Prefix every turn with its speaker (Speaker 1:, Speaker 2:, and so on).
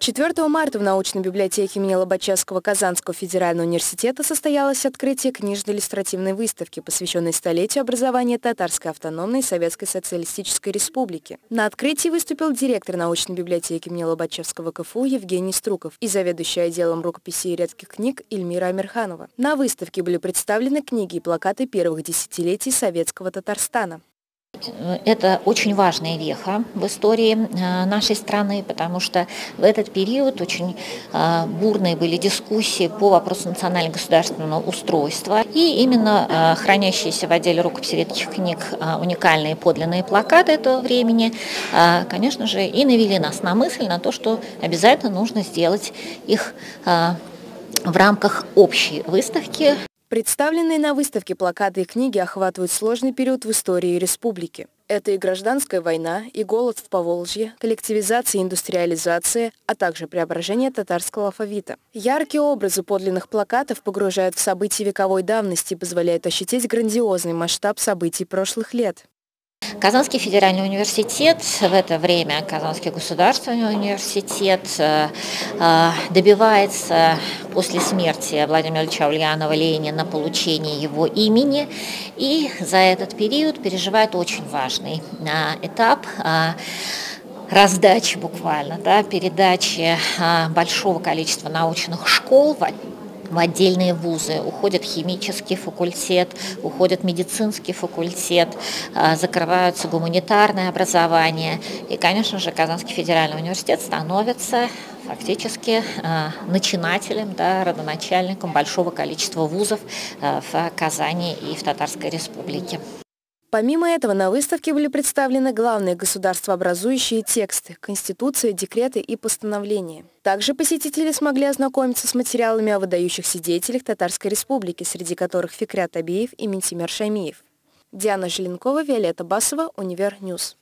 Speaker 1: 4 марта в научной библиотеке имени Лобачевского Казанского федерального университета состоялось открытие книжно-иллюстративной выставки, посвященной столетию образования Татарской автономной Советской Социалистической Республики. На открытии выступил директор научной библиотеки имени Лобачевского КФУ Евгений Струков и заведующий отделом рукописей и редких книг Эльмира Амирханова. На выставке были представлены книги и плакаты первых десятилетий советского Татарстана.
Speaker 2: Это очень важная веха в истории нашей страны, потому что в этот период очень бурные были дискуссии по вопросу национально-государственного устройства. И именно хранящиеся в отделе рукописи редких книг уникальные подлинные плакаты этого времени, конечно же, и навели нас на мысль, на то, что обязательно нужно сделать их в рамках общей выставки.
Speaker 1: Представленные на выставке плакаты и книги охватывают сложный период в истории республики. Это и гражданская война, и голод в Поволжье, коллективизация и индустриализация, а также преображение татарского алфавита. Яркие образы подлинных плакатов погружают в события вековой давности и позволяют ощутить грандиозный масштаб событий прошлых лет.
Speaker 2: Казанский федеральный университет, в это время Казанский государственный университет добивается после смерти Владимира Ильича Ульянова Ленина получения его имени, и за этот период переживает очень важный этап раздачи буквально, передачи большого количества научных школ в отдельные вузы. Уходит химический факультет, уходит медицинский факультет, закрываются гуманитарное образование. И, конечно же, Казанский федеральный университет становится фактически начинателем, родоначальником большого количества вузов в Казани и в Татарской республике.
Speaker 1: Помимо этого, на выставке были представлены главные государствообразующие тексты, конституции, декреты и постановления. Также посетители смогли ознакомиться с материалами о выдающихся деятелях Татарской республики, среди которых Фикрят Абиев и Минтимер Шаймиев. Диана Желенкова, Виолетта Басова, Универньюз.